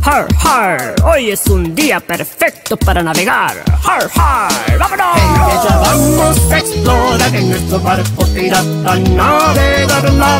Har, har, hoy es un día perfecto para navegar. Har, har, vámonos. Ya vamos a explorar en nuestro barco pirata, navegar la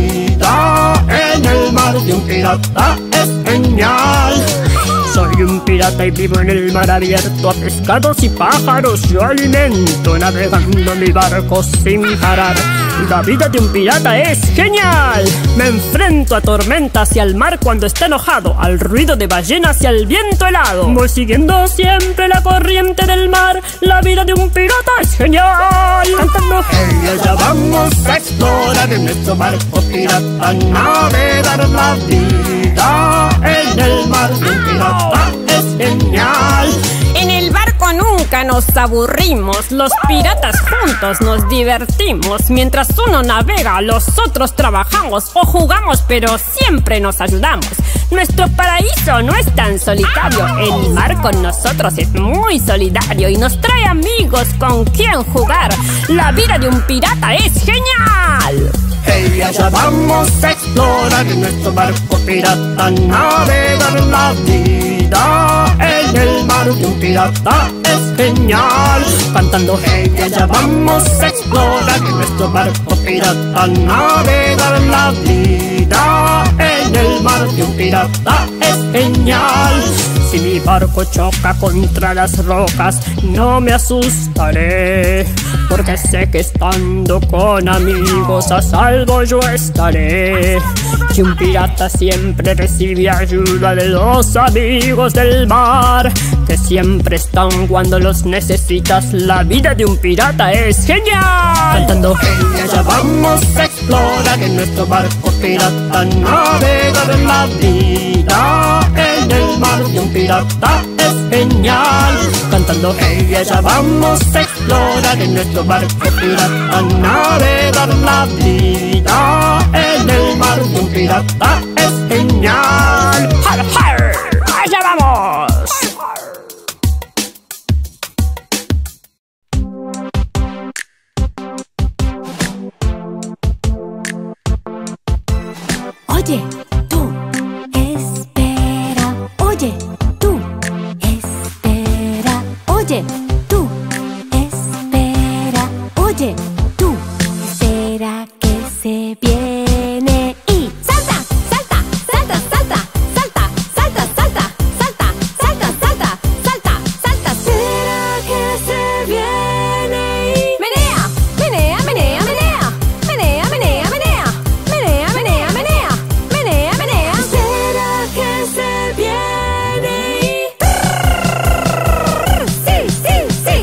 vida en el mar de un pirata es genial. Soy un pirata y vivo en el mar abierto, a pescados y pájaros yo alimento, navegando mi barco sin parar. La vida de un pirata es genial. Me enfrento a tormentas y al mar cuando está enojado, al ruido de ballenas y al viento helado. Voy siguiendo siempre la corriente del mar. La vida de un pirata es genial. Cantando. Ya vamos a explorar en nuestro barco pirata, navegar la vida en el mar de un pirata es genial. En el barco nunca nos aburrimos, los piratas juntos nos divertimos. Mientras uno navega, los otros trabajamos o jugamos, pero siempre nos ayudamos. Nuestro paraíso no es tan solitario, el mar con nosotros es muy solidario y nos trae amigos con quien jugar. La vida de un pirata es genial. Ya vamos a explorar en nuestro barco pirata, navegar la vida en el mar de un pirata es genial. Cantando. Ya vamos a explorar en nuestro barco pirata, navegar la vida en el mar de un pirata es genial. Si mi barco choca contra las rocas, no me asustaré, porque sé que estando con amigos a salvo yo estaré. Y un pirata siempre recibe ayuda de los amigos del mar, que siempre están cuando los necesitas. La vida de un pirata es genial. Cantando. Ya vamos a explorar en nuestro barco pirata, navegar la vida en el mar de un pirata es genial. Cantando. Ya vamos a explorar en nuestro barco pirata, navegar la vida en el mar de un pirata es genial. ¡Har, har! ¡Allá vamos! Oye, tú, espera. Oye, tú, espera. Oye, tú, espera. Oye, tú, espera que se viene y salta, salta, salta, salta, salta, salta, salta, salta, salta, salta, salta, salta. Espera que se viene y menea, menea, menea, menea, menea, menea, menea, menea, menea, menea, menea, menea. Espera que se viene y sí, sí, sí,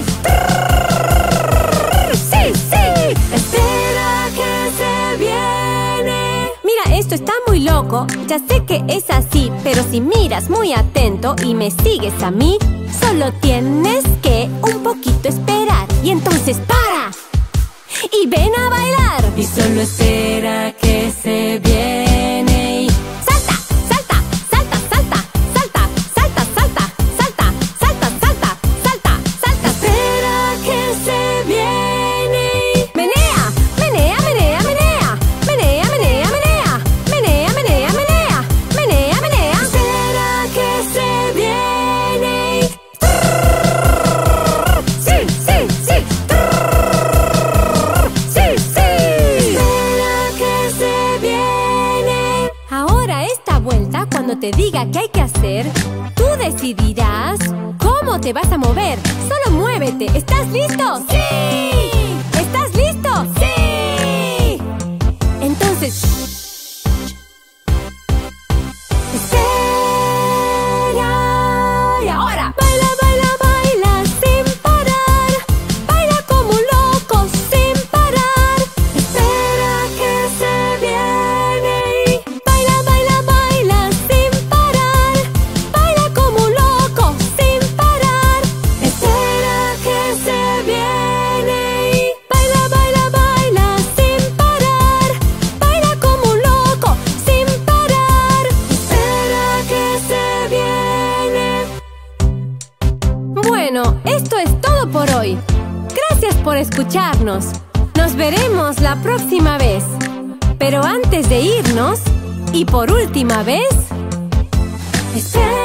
sí, sí. Espera que se viene. Mira, esto está muy loco. Ya sé que es así, pero si miras muy atento y me sigues a mí, solo tienes que un poquito esperar y entonces para y ven a bailar. Y solo espera que se viene y salta, salta, salta, salta, salta, salta, salta, salta, salta, salta, salta, salta. Espera que se viene y menea, menea, menea, menea, menea, menea, menea, menea, menea, menea, menea, menea. Espera que se viene y sí, sí, sí, sí, sí. Espera que se viene. Ahora esta vuelta, cuando te diga qué hay que hacer, tú decidirás cómo te vas a mover. Solo muévete. ¿Estás listo? ¡Sí! ¿Estás listo? ¡Sí! Entonces, espera. Y ahora, baila, baila, baila sin parar. Baila como un loco sin parar. Espera que se viene y baila, baila, baila sin parar. Baila como un loco sin parar. Espera que se viene y baila, baila, baila sin parar. Baila como un loco sin parar. Espera que se viene. Bueno, esto es todo por hoy. Gracias por escucharnos. Nos veremos la próxima vez. Pero antes de irnos, y por última vez, Espera